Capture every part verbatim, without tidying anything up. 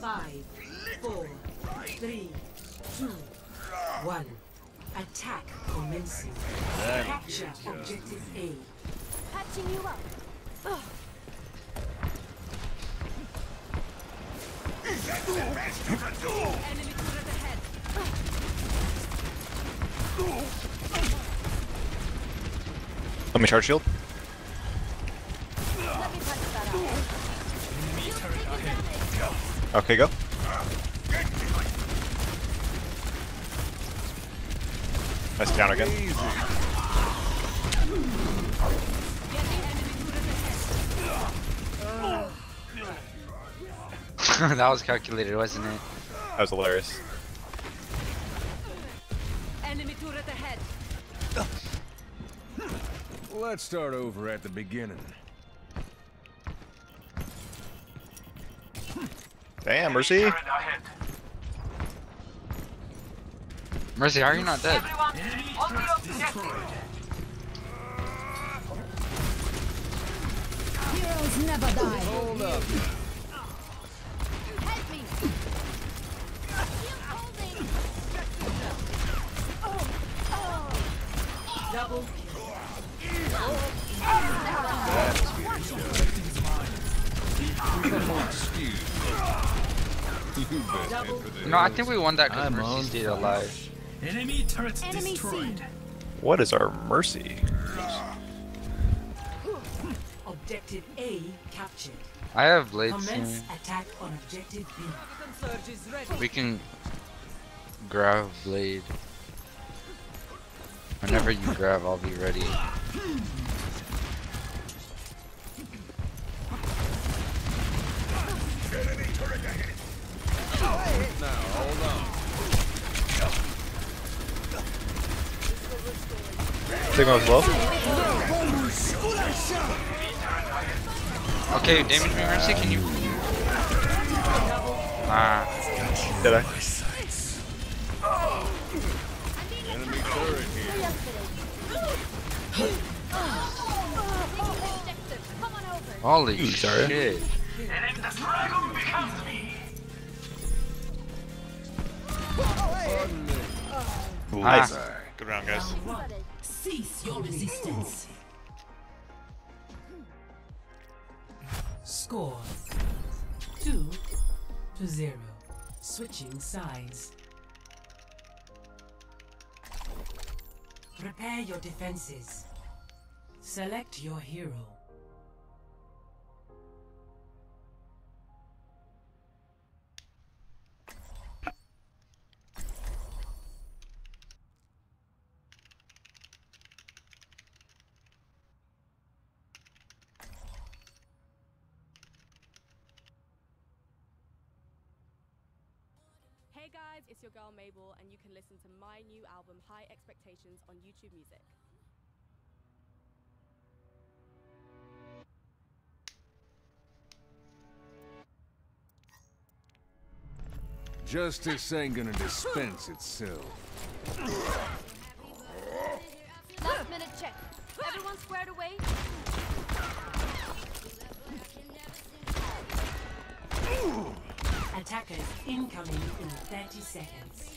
Five, four, three, two, one. Attack commencing. Capture objective A. Patching you up. Ugh. Enemy turret ahead. Let me charge shield. Let me patch that out. Okay, go. Nice down again. Get the enemy turret ahead. That was calculated, wasn't it? That was hilarious. Enemy turret ahead. Let's start over at the beginning. Damn, Mercy. Mercy, how are you not dead? Heroes never die. Hold up. Help me. Double No, I think we won that because Mercy stayed alive. Enemy turrets Enemy destroyed. seen. What is our Mercy? Objective A captured. I have blades Commence soon. attack on objective B. Surge is ready. We can grab blade. Whenever you grab, I'll be ready. Now, hold on. Sigma was low. Okay, damage me, Mercy. Can you? Ah, Did I? Enemy turret here. holy Ooh, sorry. shit! Ooh, Ah. nice. Good round, guys. One. Cease your resistance. Score two to zero. Switching sides. Prepare your defenses. Select your hero. Hey guys, it's your girl Mabel, and you can listen to my new album High Expectations on YouTube Music. Justice ain't gonna dispense itself. Last minute check. Everyone squared away. Attackers incoming in thirty seconds.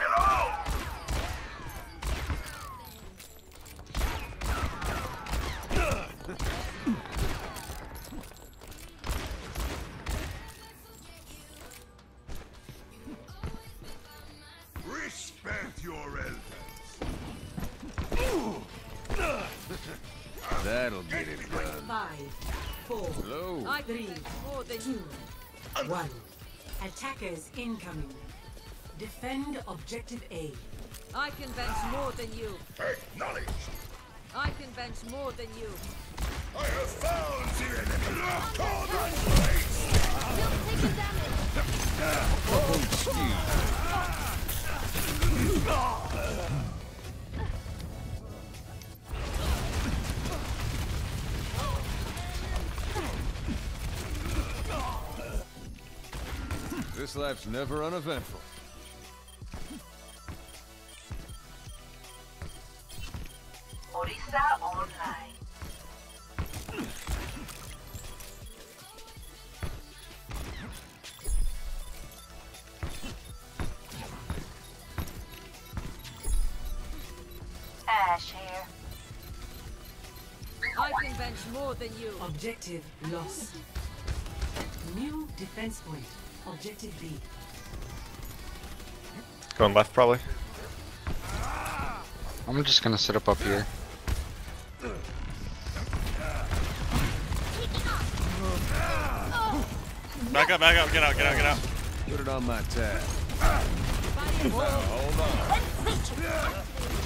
Respect your elders. That'll get it done. Five, four, Hello. I three, more than two, one. Attackers incoming. Defend objective A. I can bench more than you. Acknowledged. I can bench more than you. I have found the enemy. Call that place. Still taking This life's never uneventful. Orisa online. cash here. I can bench more than you. Objective lost. New defense point. Objective B. Going left, probably. I'm just gonna sit up up here. Back up, back up, get out, get out, get out. Put it on my tab. Hold on.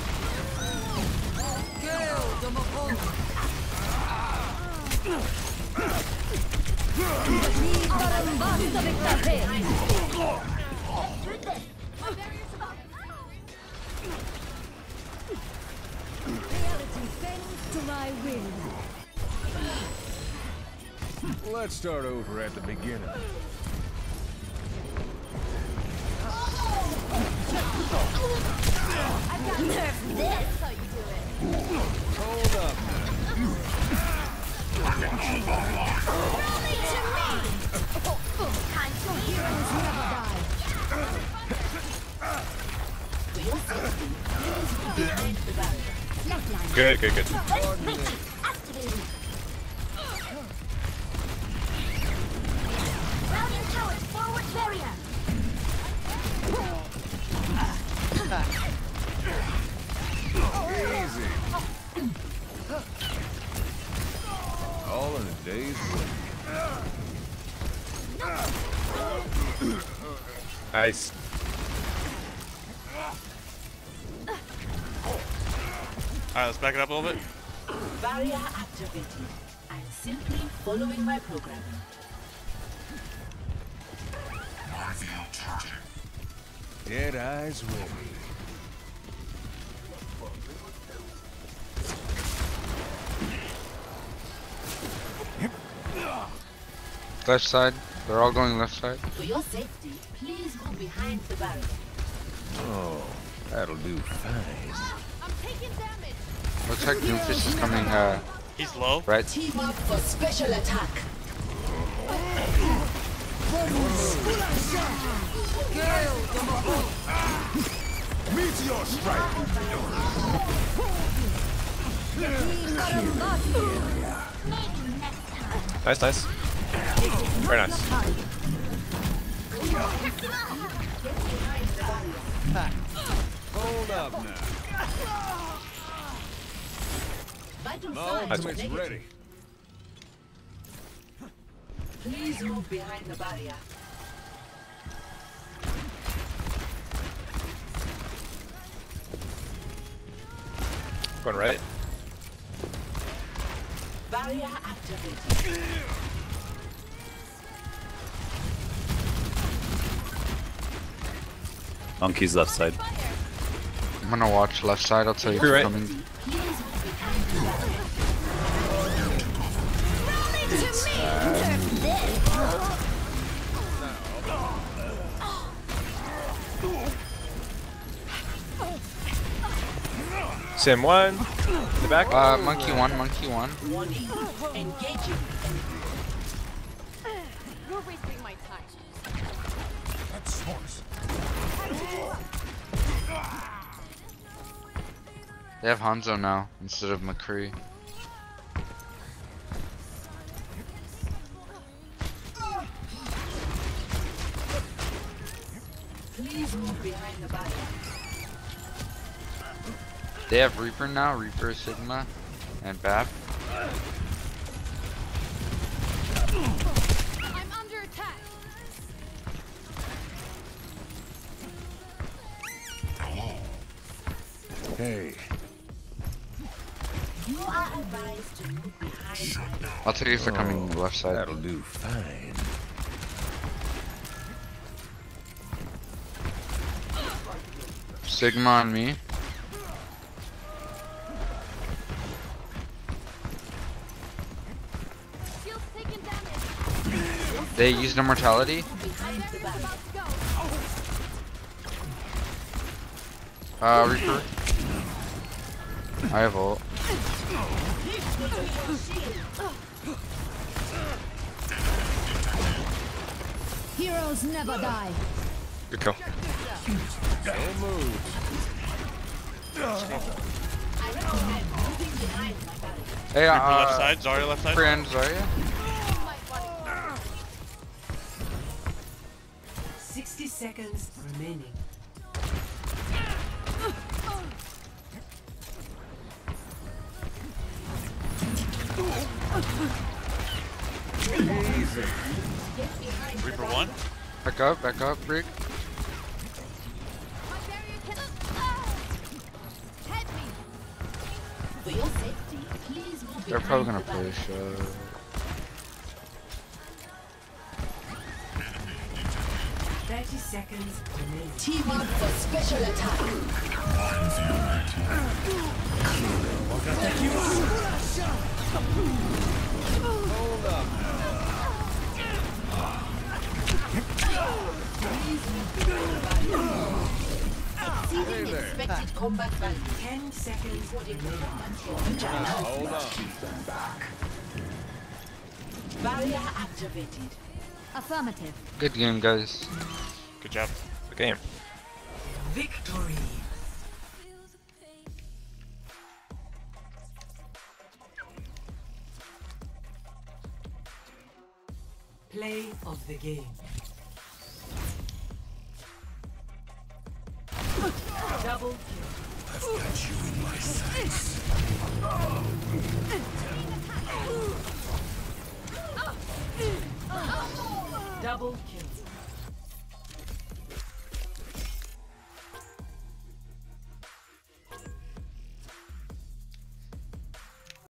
Let's start over at the beginning. That's how you do it. Hold up now. Good, good, good. Easy. All in a day's work. Nice. Alright, let's back it up a little bit. Barrier activated. I'm simply following my program. Dead eyes ready. Left side. They're all going left side. For your safety, please go behind the barrier. Oh, that'll do fine. I'm taking damage. Looks like Doomfist is coming, uh, He's low. right. Team up for special attack. Meteor strike. Nice, nice. Very nice. Hold up now. My ultimate's ready. Please move behind the barrier. Going right. Barrier activated. Monkey's left side. I'm gonna watch left side. I'll tell you if You're you're right. coming. Sim one. In the back. Uh, monkey one, monkey one. Warning. Engaging. You're wasting my time. That's source. They have Hanzo now instead of McCree. Please move behind the barrier. They have Reaper now, Reaper, Sigma, and B A P. I'm under attack. Hey. You are advised to move behind. I'll tell you if they're coming left side. That'll do fine. Sigma on me. Shield's taking damage. They used immortality. Behind the barrier. About to go. Uh, Reaper. I have ult. Heroes never die. Good kill. Don't move. Hey, Reaper uh, left side, Zarya left side. friend Zarya. Sixty seconds remaining. Reaper one. Back up, back up, Rick. For your safety, please move They're probably gonna behind the push. Uh, Thirty seconds remaining. Team up for special attack. Exceeding expected combat value. Ten seconds remaining. Hold on. Barrier activated. Affirmative. good game, guys. Good job. Good game. Victory. Play of the game. Double kill. I've got you in my sights. Double kill.